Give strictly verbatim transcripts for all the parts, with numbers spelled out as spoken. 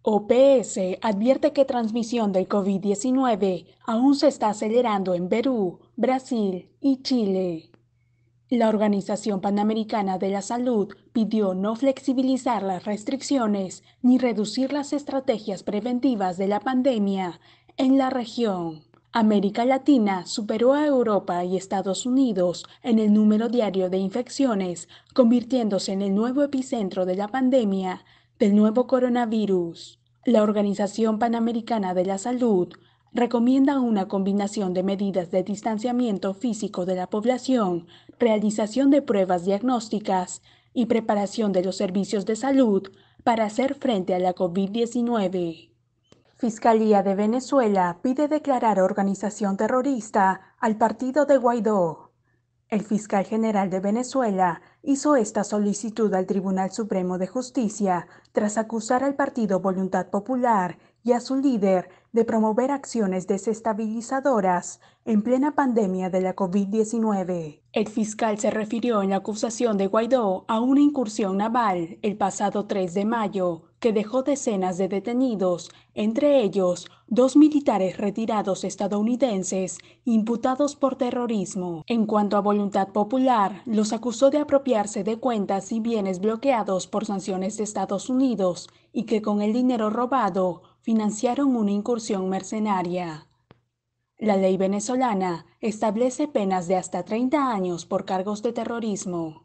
O P S advierte que transmisión del COVID diecinueve aún se está acelerando en Perú, Brasil y Chile. La Organización Panamericana de la Salud pidió no flexibilizar las restricciones ni reducir las estrategias preventivas de la pandemia en la región. América Latina superó a Europa y Estados Unidos en el número diario de infecciones, convirtiéndose en el nuevo epicentro de la pandemia del nuevo coronavirus. La Organización Panamericana de la Salud recomienda una combinación de medidas de distanciamiento físico de la población, realización de pruebas diagnósticas y preparación de los servicios de salud para hacer frente a la COVID diecinueve. Fiscalía de Venezuela pide declarar organización terrorista al partido de Guaidó. El fiscal general de Venezuela hizo esta solicitud al Tribunal Supremo de Justicia tras acusar al partido Voluntad Popular y a su líder de promover acciones desestabilizadoras en plena pandemia de la COVID diecinueve. El fiscal se refirió en la acusación de Guaidó a una incursión naval el pasado tres de mayo que dejó decenas de detenidos, entre ellos dos militares retirados estadounidenses imputados por terrorismo. En cuanto a Voluntad Popular, los acusó de apropiarse de cuentas y bienes bloqueados por sanciones de Estados Unidos y que con el dinero robado financiaron una incursión mercenaria. La ley venezolana establece penas de hasta treinta años por cargos de terrorismo.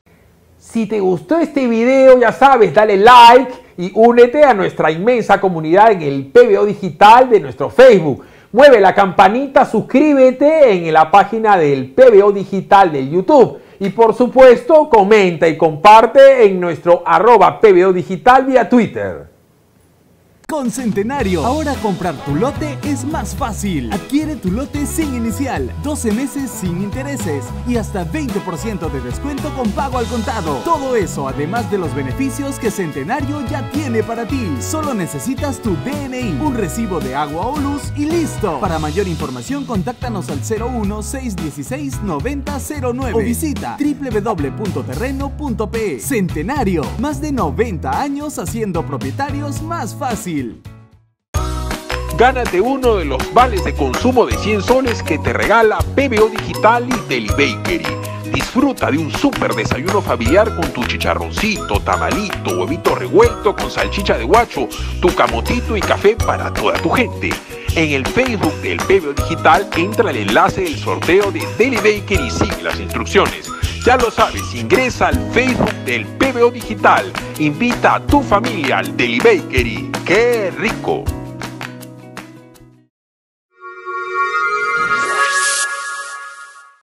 Si te gustó este video, ya sabes, dale like y únete a nuestra inmensa comunidad en el P B O Digital de nuestro Facebook. Mueve la campanita, suscríbete en la página del P B O Digital de YouTube. Y por supuesto, comenta y comparte en nuestro arroba P B O Digital vía Twitter. Con Centenario, ahora comprar tu lote es más fácil. Adquiere tu lote sin inicial, doce meses sin intereses y hasta veinte por ciento de descuento con pago al contado. Todo eso además de los beneficios que Centenario ya tiene para ti. Solo necesitas tu D N I, un recibo de agua o luz y listo. Para mayor información, contáctanos al cero uno, seis uno seis, nueve cero cero nueve o visita w w w punto terreno punto p e. Centenario, más de noventa años haciendo propietarios más fácil. Gánate uno de los vales de consumo de cien soles que te regala P B O Digital y Deli Bakery. Disfruta de un súper desayuno familiar con tu chicharroncito, tamalito, huevito revuelto con salchicha de guacho, tu camotito y café para toda tu gente. En el Facebook del P B O Digital entra el enlace del sorteo de Deli Bakery y sigue las instrucciones. Ya lo sabes, ingresa al Facebook del P B O Digital. Invita a tu familia al Deli Bakery. ¡Qué rico!